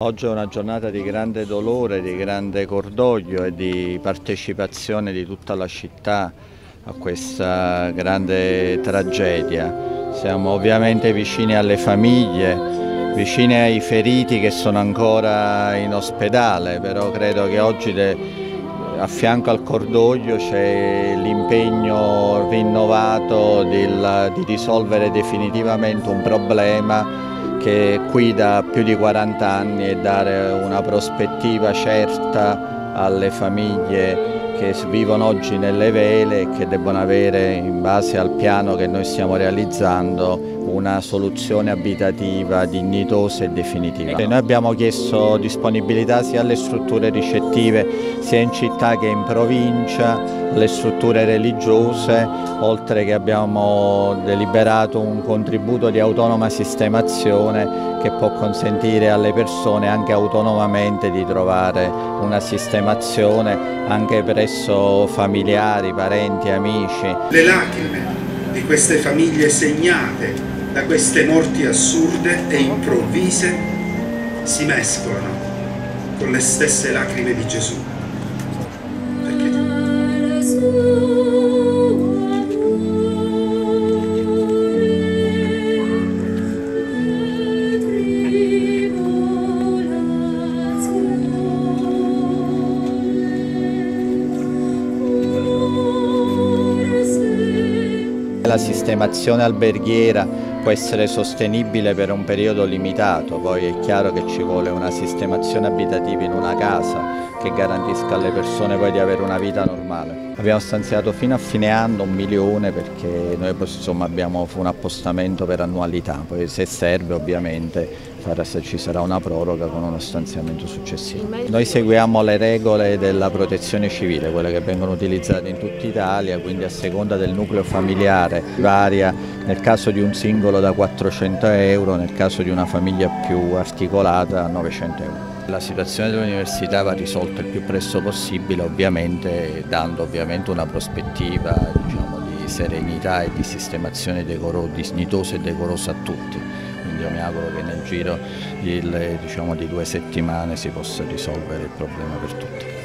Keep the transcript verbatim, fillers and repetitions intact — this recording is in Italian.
Oggi è una giornata di grande dolore, di grande cordoglio e di partecipazione di tutta la città a questa grande tragedia. Siamo ovviamente vicini alle famiglie, vicini ai feriti che sono ancora in ospedale, però credo che oggi a fianco al cordoglio c'è l'impegno rinnovato di, di risolvere definitivamente un problema che è qui da più di quaranta anni e dare una prospettiva certa alle famiglie che vivono oggi nelle vele e che debbono avere, in base al piano che noi stiamo realizzando, una soluzione abitativa dignitosa e definitiva. Noi abbiamo chiesto disponibilità sia alle strutture ricettive sia in città che in provincia, alle strutture religiose, oltre che abbiamo deliberato un contributo di autonoma sistemazione che può consentire alle persone anche autonomamente di trovare una sistemazione anche presso familiari, parenti, amici. Le lacrime di queste famiglie segnate da queste morti assurde e improvvise si mescolano con le stesse lacrime di Gesù. Perché la sistemazione alberghiera può essere sostenibile per un periodo limitato, poi è chiaro che ci vuole una sistemazione abitativa in una casa che garantisca alle persone poi di avere una vita normale. Abbiamo stanziato fino a fine anno un milione perché noi insomma, abbiamo un appostamento per annualità, poi se serve ovviamente ci sarà una proroga con uno stanziamento successivo. Noi seguiamo le regole della protezione civile, quelle che vengono utilizzate in tutta Italia, quindi a seconda del nucleo familiare varia nel caso di un singolo da quattrocento euro, nel caso di una famiglia più articolata novecento euro. La situazione dell'università va risolta il più presto possibile, ovviamente dando ovviamente una prospettiva diciamo, di serenità e di sistemazione decoro, dignitosa e decorosa a tutti. Quindi io mi auguro che nel giro di, diciamo, di due settimane si possa risolvere il problema per tutti.